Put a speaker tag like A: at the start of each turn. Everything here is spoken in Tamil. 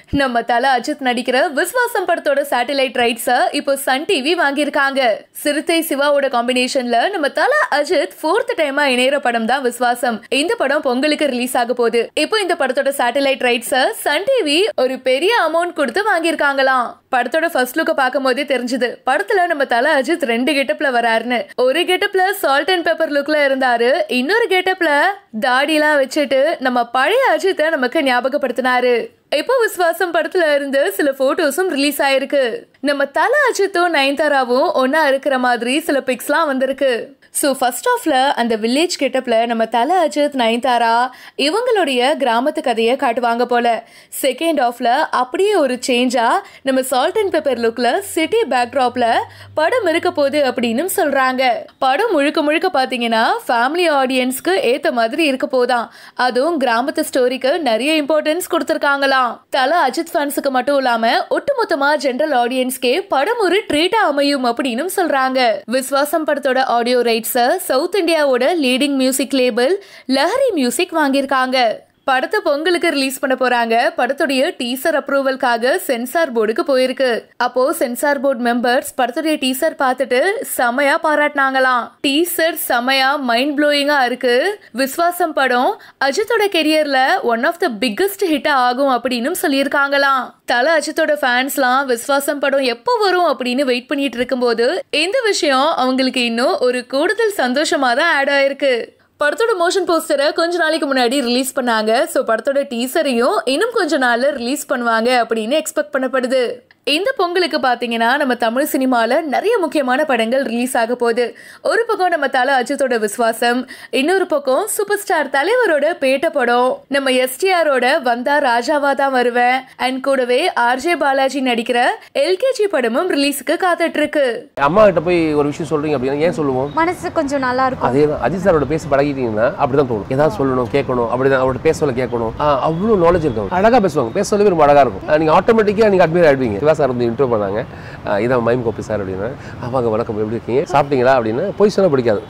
A: நம்ம தல அஜித் நடிக்கிற விஸ்வாசம் படத்தோட சேட்டலைட் ரைட்ஸ இப்போ சன் டிவி வாங்கியிருக்காங்க. சிறுத்தை சிவாவோட காம்பினேஷன்ல நம்ம தல அஜித் 4th டைமா இணையற படம் தான் விஸ்வாசம். இந்த படம் பொங்கலுக்கு ரிலீஸ் ஆக போகுது. இப்போ இந்த படத்தோட சேட்டலைட் ரைட்ஸ சன் டிவி ஒரு பெரிய அமௌண்ட் கொடுத்து வாங்கியிருக்காங்களாம். படத்தோட ஃபர்ஸ்ட் லுக்க பார்க்கும்போதே தெரிஞ்சது படத்துல நம்ம தல அஜித் 2 கெட்டப்ல வராருன்னு. ஒரு கெட்டப்ல சால்ட் அண்ட் பெப்பர் லுக்ல இருந்தாரு, இன்னொரு கெட்டப்ல தாடிலாம் வச்சுட்டு நம்ம பழைய அஜித்தை நமக்கு ஞாபகப்படுத்தினாரு. இப்போ விஸ்வாசம் படத்துல இருந்து சில போட்டோஸும் ரிலீஸ் ஆயிருக்கு. நம்ம தல அஜித்தும் நயன்தாராவும் ஒன்னா இருக்கிற மாதிரி சில பிக்ஸ்லாம் வந்திருக்கு. ஸோ ஃபர்ஸ்ட் ஆஃப்ல அந்த வில்லேஜ் கெட்டப்ல நம்ம தல அஜித் நயன்தாரா இவங்களுடைய கிராமத்து கதையை காட்டுவாங்க போல. செகண்ட் ஆஃப்ல அப்படியே ஒரு சேஞ்சா நம்ம சால்ட் அண்ட் பெப்பர் லுக்ல சிட்டி பேக்ட்ராப்ல படம் இருக்க போகுது அப்படின்னு சொல்றாங்க. படம் முழுக்க முழுக்க பாத்தீங்கன்னா ஃபேமிலி ஆடியன்ஸ்க்கு ஏத்த மாதிரி இருக்க போதான். அதுவும் கிராமத்து ஸ்டோரிக்கு நிறைய இம்பார்ட்டன்ஸ் கொடுத்திருக்காங்களாம். தல அஜித் ஃபேன்ஸுக்கு மட்டும் இல்லாம ஒட்டுமொத்தமா ஜெனரல் ஆடியன்ஸ்க்கே படம் ஒரு ட்ரீட்டா அமையும் அப்படின்னு சொல்றாங்க. விஸ்வாசம் படத்தோட ஆடியோ சவுத் இந்தியாவோட leading music label Lahari music வாங்கியிருக்காங்க. படத்தை பொங்கலுக்கு ரிலீஸ் பண்ண போறாங்க. படத்துடைய டீசர் அப்ரூவலுக்காக சென்சார் போர்டுக்கு போயிருக்கு. அப்போ சென்சார் போர்டு மெம்பர்ஸ் படத்துடைய டீசர் பார்த்துட்டு செமையா பாராட்டினாங்களாம். டீசர் செமையா மைண்ட் ப்ளோயிங்கா இருக்கு. விஸ்வாசம் படம் அஜித்தோட கெரியர்ல one of the biggest hit ஆகும் அப்படின்னு சொல்லியிருக்காங்களாம். தல அஜித்தோட ஃபேன்ஸ்லாம் விஸ்வாசம் படம் எப்போ வரும் அப்படின்னு வெயிட் பண்ணிட்டு இருக்கும்போது இந்த விஷயம் அவங்களுக்கு இன்னும் ஒரு கூடுதல் சந்தோஷமா தான் ஆட் ஆயிருக்கு. படத்தோட மோஷன் போஸ்டரை கொஞ்ச நாளைக்கு முன்னாடி ரிலீஸ் பண்ணாங்க. ஸோ படத்தோட டீசரையும் இன்னும் கொஞ்ச நாள்ல ரிலீஸ் பண்ணுவாங்க அப்படின்னு எக்ஸ்பெக்ட் பண்ணப்படுது. இந்த பொங்கலுக்கு பாத்தீங்கன்னா நம்ம தமிழ் சினிமால நிறைய முக்கியமான படங்கள் ரிலீஸ் ஆக போகுது. ஒரு பக்கம் நம்ம தல அஜித்தோட விஸ்வாசம், இன்னொரு பக்கம் சூப்பர் ஸ்டார் தலைவரோட பேட்ட படம், நம்ம எஸ்டிஆரோட வந்தா ராஜாவா தான் வருவேன் அண்ட் கூடவே ஆர்ஜே பாலாஜி நடிக்கிற எல்கேஜி படமும் ரிலீஸுக்கு காத்துட்டு இருக்கு.
B: அம்மா கிட்ட போய் ஒரு விஷயம் சொல்றீங்க அப்படின்னா ஏன் சொல்லுவோம்?
C: மனசு கொஞ்சம் நல்லா இருக்கும்.
B: அதேதான் அஜித் சாரோட பேச பழகிட்டீங்கன்னா அப்படிதான் தோணும். ஏதாவது சொல்லணும், கேட்கணும், அப்படிதான் அவரோட பேசல கேட்கணும். அவ்வளவு நாலேஜ் இருக்கும், அழகா பேசுவாங்க. பேச சொல்லவே ரொம்ப அழகா இருக்கும். நீங்க ஆட்டோமேட்டிக்கா நீங்க அட்மையர் ஆயிடுவீங்க. சார் வந்து இன்ட்ரோ பண்ணாங்க, இதான் மைம் கோப்பி சார் அப்படின்னா, அவங்க வணக்கம் எப்படி இருக்கீங்க, சாப்பிட்டீங்களா அப்படின்னு போய் சொல்ல பிடிக்காது.